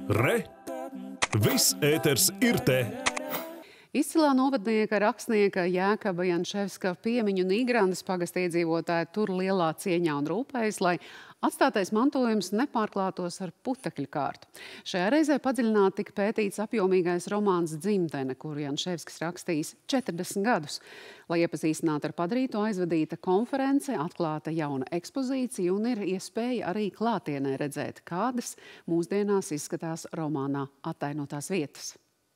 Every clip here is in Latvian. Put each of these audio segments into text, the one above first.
Re! Viss ēters ir te! Izcilā novadnieka rakstnieka Jēkaba Jančevska piemiņu Nīgrandes pagasta iedzīvotāji tur lielā cieņā un rūpējas, lai atstātais mantojums nepārklātos ar putekļu kārtu. Šajā reizē padziļināti tika pētīts apjomīgais romāns Dzimtene, kuru Jančevskis rakstījis 40 gadus. Lai iepazīstinātu ar padarīto, aizvadīta konference, atklāta jauna ekspozīcija un ir iespēja arī klātienē redzēt, kādas mūsdienās izskatās romānā attainotās vietas.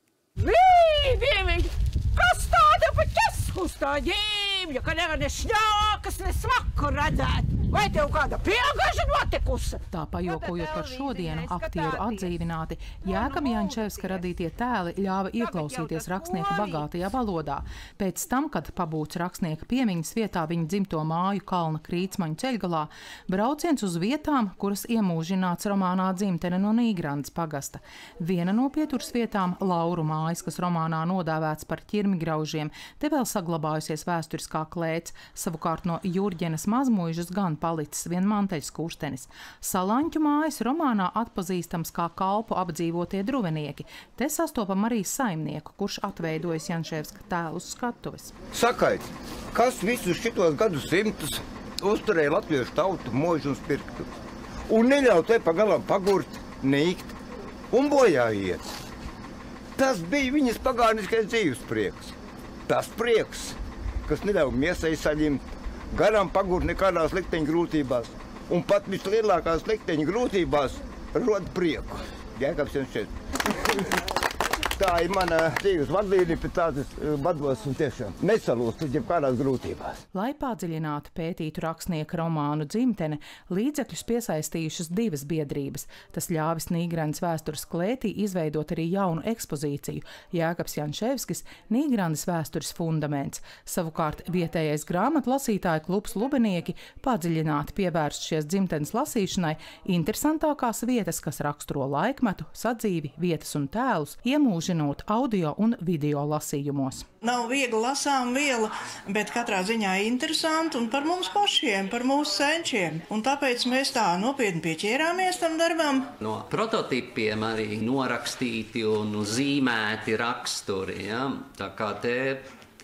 Dievīgi, kas tāda pa ķesku uz tā ģīmja, ka nevar ne šņākas, ne smaku redzēt? Vai tev kāda pielgaža notikusi? Tā pajokojot par šodienu, aktieru atdzīvināti, Jēkaba Jančevska radītie tēli ļāva ieklausīties rakstnieka bagātajā valodā. Pēc tam, kad pabūts rakstnieka piemiņas vietā viņa dzimto māju Kalna Krīcmaņu ceļgalā, brauciens uz vietām, kuras iemūžināts romānā Dzimtene no Nīgrandes pagasta. Viena no pieturas vietām - Lauru mājas, kas romānā nodāvēts par ķirmigraužiem, te vēl saglabājusies vēsturiskā klēts, savukārt no Jurģenes mazmuižas gan palicis vien manteļskurstenis. Salaņķu mājas romānā atpazīstams kā kalpu apdzīvotie druvenieki. Te sastopam arī saimnieku, kurš atveidojas Jančevska tēlus skatuves. Sakait, kas visus šitos gadsimtus uzturēja latviešu tautu mūžu un spirktu? Un neļauj te pagalam pagurt, nīkt un bojā iet. Tas bija viņas pagāniskais dzīves prieks. Tas prieks, kas neļauj miesai saņemt, garām pagurt nekādās likteņu grūtībās. Un pat vislielākās likteņu grūtībās rod prieku. Jēkabs Jančevskis. Tā ir mana dzīves vadlīnija, pēc tādas vados un tiešām nesalūst uz jebkādās grūtībās. Lai padziļinātu pētītu rakstnieka romānu Dzimtene, līdzekļus piesaistījušas divas biedrības. Tas ļāvis Nīgrandes vēstures klētī izveidot arī jaunu ekspozīciju - Jēkabs Jančevskis - Nīgrandes vēstures fundaments. Savukārt vietējais grāmatlasītāju klubs Lubenieki padziļināti pievērsušies dzimtenes lasīšanai, interesantākās vietas, kas raksturo laikmetu, sadzīvi, vietas un tēlus, iemūžinot audio un video lasījumos. Nav viegli lasām viela, bet katrā ziņā interesanti un par mums pašiem, par mūsu senčiem. Un tāpēc mēs tā nopietni pieķērāmies tam darbam. No prototipiem arī norakstīti un zīmēti raksturi. Ja? Tā kā te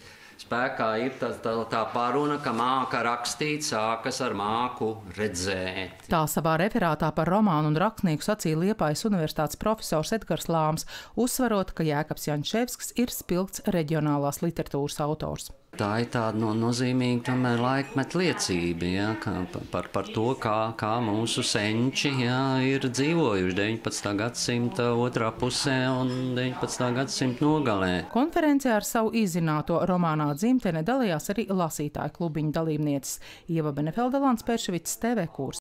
spēkā ir tā paruna, ka māka rakstīt sākas ar māku redzēt. Tā savā referātā par romānu un rakstnieku sacīja Liepājas universitātes profesors Edgars Lāms, uzsverot, ka Jēkabs Jančevskis ir spilgts reģionālās literatūras autors. Tā ir tāda nozīmīga tomēr laikmeta liecība, ja, par to, kā mūsu senči ir dzīvojuši 19. gadsimta otrā pusē un 19. gadsimta nogalē. Konferencē ar savu izzināto romānā Dzimtene dalījās arī lasītāju klubiņu dalībnieces Ieva Benefelda, Lants Perševics, TV Kurs.